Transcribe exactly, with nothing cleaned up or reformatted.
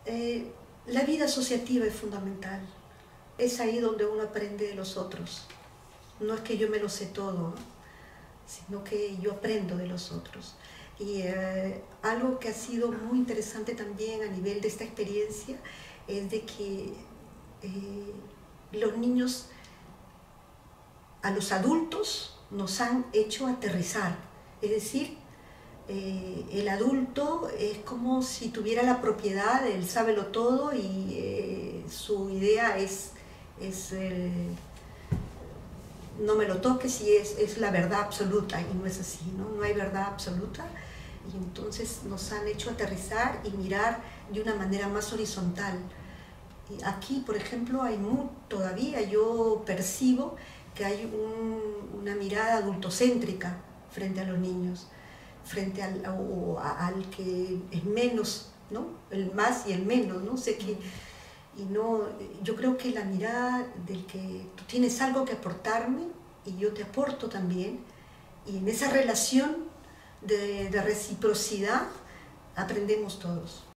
Eh, la vida asociativa es fundamental. Es ahí donde uno aprende de los otros. No es que yo me lo sé todo, ¿no? Sino que yo aprendo de los otros. Y eh, algo que ha sido muy interesante también a nivel de esta experiencia es de que eh, los niños a los adultos nos han hecho aterrizar. Es decir, eh, el adulto es como si tuviera la propiedad, él sábelo todo y eh, su idea es, es eh, no me lo toques y es, es la verdad absoluta, y no es así, ¿no? No hay verdad absoluta, y entonces nos han hecho aterrizar y mirar de una manera más horizontal. Y aquí, por ejemplo, hay muy, todavía yo percibo que hay un, una mirada adultocéntrica frente a los niños, frente al, o a, al que es menos, ¿no? El más y el menos, ¿no? Sé que, y no, yo creo que la mirada del que tú tienes algo que aportarme y yo te aporto también, y en esa relación de, de reciprocidad aprendemos todos.